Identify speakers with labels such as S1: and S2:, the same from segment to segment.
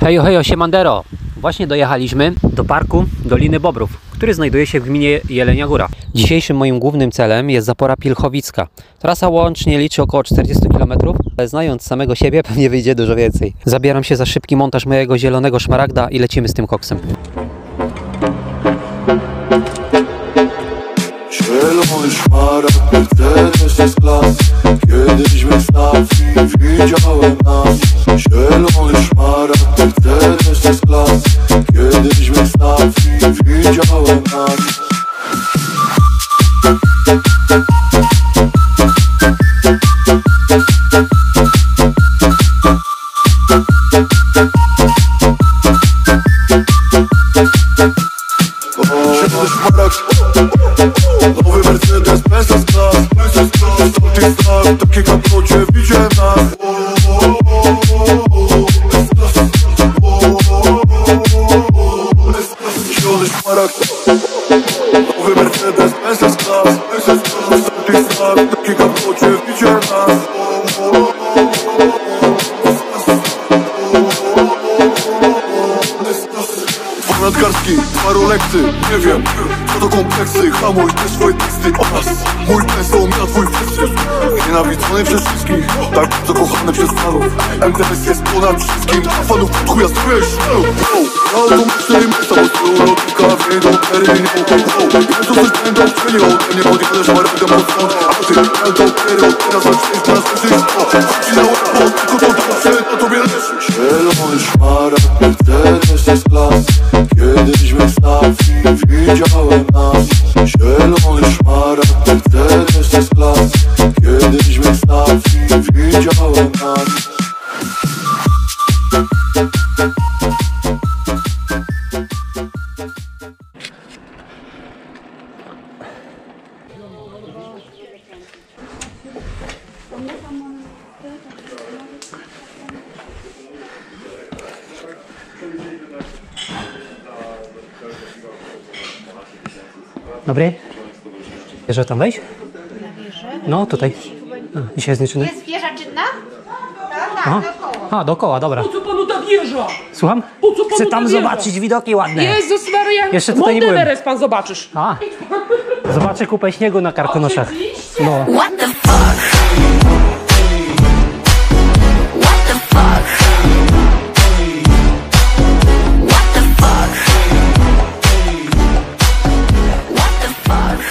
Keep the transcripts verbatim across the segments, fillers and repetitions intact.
S1: Hejo, hejo, siemandero! Właśnie dojechaliśmy do parku Doliny Bobrów, który znajduje się w gminie Jelenia Góra. Dzisiejszym moim głównym celem jest zapora pilchowicka. Trasa łącznie liczy około czterdzieści kilometrów, ale znając samego siebie pewnie wyjdzie dużo więcej. Zabieram się za szybki montaż mojego zielonego szmaragda i lecimy z tym koksem.
S2: Zielony szmaragd, Mercedes jest klas. Kiedyś we stacji widziałem nas. Zielony szmaragd, Mercedes jest klas. Kiedyś we stacji widziałem nas. Zielony szmaragd, nowy Mercedes, Mercedes klas. Tamtych znak, takie kapocie widziałem nas. Zielony szmaragd, nowy Mercedes, Mercedes klas. Tamtych znak, takie kapocie widziałem nas. Nadgarstki, dwa Rolexy, nie wiem, co to kompleksy. Hamuj te swoje teksty oraz mój peso, na twój festius. Nienawidzony przez wszystkich, tak bardzo kochany przez fanów. M T S jest ponad wszystkim, a fanów pod chuja strujesz szalów. Na automacie i myśla, bo stylu lotnika wyjdą pery. Wiem, co coś będą chcieli ode mnie, odjadę szmaragdem od stąd. A ty, będą pery, od teraz zaczniesz nas słyszysz. Chodź na łatwo, tylko to dobrze na tobie leży. Zielony szmaragd, Mercedes jest klas. Kiedyś we stacji widziałem nas. Zielony szmaragd, Mercedes jest klas. Kiedyś we stacji widziałem nas.
S1: Dobry. Wierzę tam wejść? No tutaj. A, dzisiaj jest nieczynny.
S3: Jest wieża czynna?
S1: Aha. A, dookoła, dobra.
S4: Po co panu ta wieża?
S1: Słucham?
S4: Po co panu
S1: Chcę
S4: ta
S1: tam
S4: wieża?
S1: zobaczyć widoki ładne.
S4: Jezus Maria,
S1: Jeszcze tutaj nie
S4: Mount
S1: byłem.
S4: Everest pan zobaczysz.
S1: A, zobaczę kupę śniegu na Karkonoszach. No.
S5: What the fuck? What the fuck? What the fuck? What the fuck?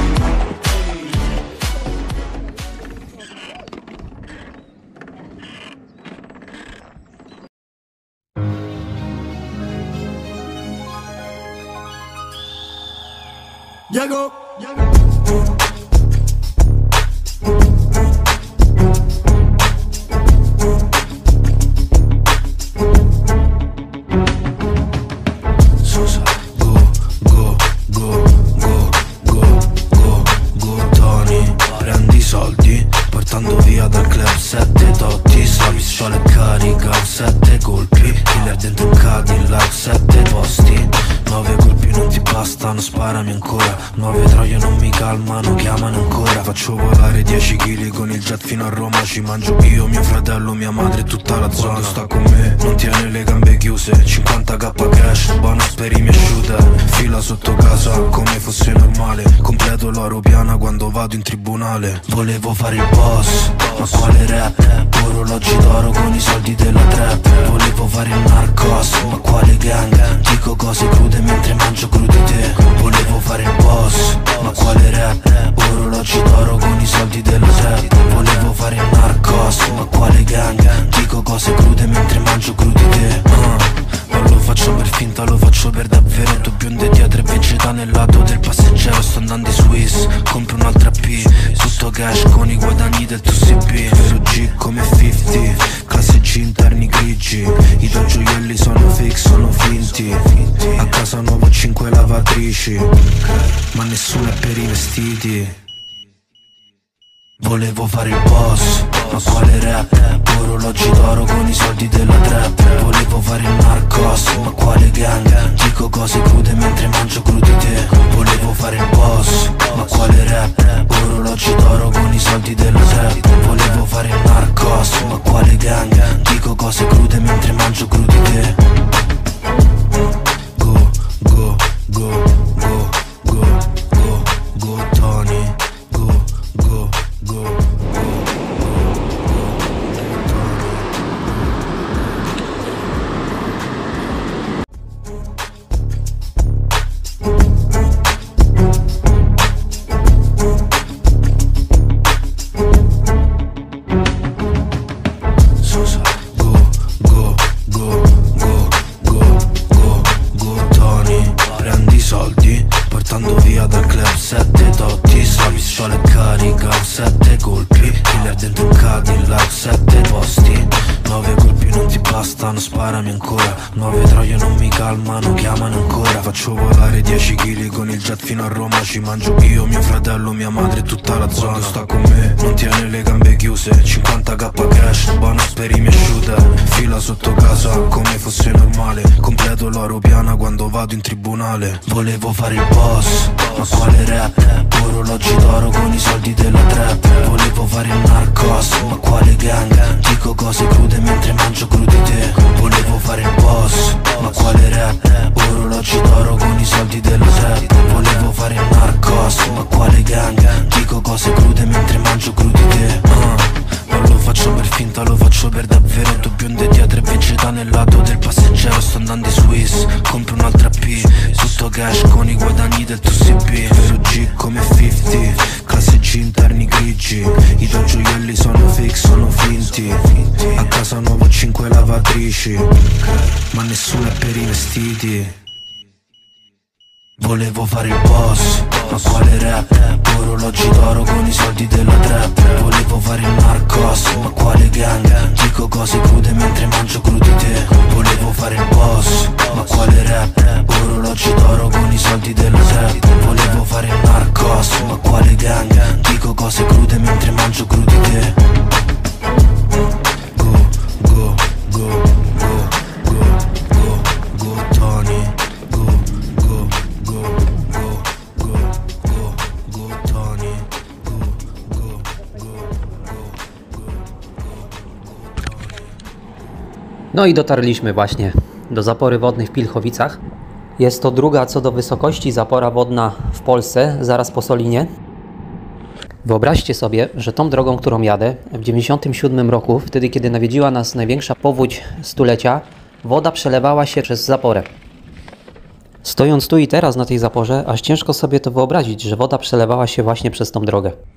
S2: Llego,
S6: Sosa, go, go, go, go, go, go, go, Tony. Prendi soldi, portando via dal club sette dotti. Sua pistola è carica, sette colpi. Killer dentro un Cadillac, sette posti. Nove colpi non ti bastano, sparami ancora. Nuove troie non mi calmano, chiamano ancora. Faccio volare dieci chili con il jet fino a Roma. Ci mangio io, mio fratello, mia madre e tutta la zona. Quando sta con me non tiene le gambe chiuse. cinquanta k cash, bonus per i miei shooter. Fila sotto casa come fosse normale. Completo l'oro piana quando vado in tribunale. Volevo fare il boss, ma quale rap? Orologi d'oro con i soldi della trap. Volevo fare il narcos, ma quale gang? Dico cose crude mentre mangio crudité. Volevo fare il boss, ma quale rap? Orologi d'oro con i soldi della trap. Volevo fare il narcos, ma quale gang? Dico cose crude mentre mangio crudité. uh. Non lo faccio per finta, lo faccio per davvero. Due bionde dietro e vegeta nel lato del passeggero. Sto andando in Swiss, compro un'altra P. Tutto cash con i guadagni del tuo C P. Vero G come cinquanta, classe G interni grigi. I tuoi gioielli sono fix, sono finti. A casa nuovo cinque lavatrici, ma nessuno è per i vestiti. Volevo fare il boss, ma quale rap? Orologi d'oro con i soldi della trap. Volevo fare il narcos, ma quale gang? Dico cose crude mentre mangio crudité. Volevo fare il boss, ma quale rap? Orologi d'oro con i soldi della trap. Volevo fare il narcos, ma quale gang? Dico cose crude mentre mangio crudité. chiamami ancora. Nuove troie non mi calmano, chiamano ancora. Faccio volare dieci chili con il jet fino a Roma. Ci mangio io, mio fratello, mia madre e tutta la zona. Sta con me, non tiene le gambe chiuse. cinquanta k cash, bonus per i miei shooter. Fila sotto casa come fosse normale. Completo l'oro piana quando vado in tribunale. Volevo fare il boss, ma quale rap? Orologi d'oro con i soldi della trap. Volevo fare il narcos, ma quale gang? Dico cose crude mentre mangio crudité. Volevo fare il boss, ma quale rap? Orologi d'oro con i soldi della trap. Volevo fare il narcos, ma quale gang? Dico cose crude mentre mangio crudité. uh. Non lo faccio per finta, lo faccio per davvero. Due bionde dietro e vegeta nel lato del passeggero. Sto andando in Swiss, compro un'altra P. Tutto cash con i guadagni del tuo C P. Vero G come cinquanta, classe G interni grigi. I tuoi gioielli sono fix, sono finti. A casa nuovo cinque lavatrici, ma nessuno è per i vestiti. Volevo fare il boss, ma quale rap? Orologi d'oro con i soldi della trap. Volevo fare il narcos, ma quale gang? Dico cose crude mentre mangio crudité. Volevo fare il boss, ma quale rap? Orologi d'oro con i soldi della trap. Volevo fare il narcos, ma quale gang? Dico cose crude mentre mangio crudité. Go, go, go, go, go, go, go, Tony.
S1: No i dotarliśmy właśnie do zapory wodnej w Pilchowicach. Jest to druga co do wysokości zapora wodna w Polsce, zaraz po Solinie. Wyobraźcie sobie, że tą drogą, którą jadę, w dziewięćdziesiątym siódmym roku, wtedy kiedy nawiedziła nas największa powódź stulecia, woda przelewała się przez zaporę. Stojąc tu i teraz na tej zaporze, aż ciężko sobie to wyobrazić, że woda przelewała się właśnie przez tą drogę.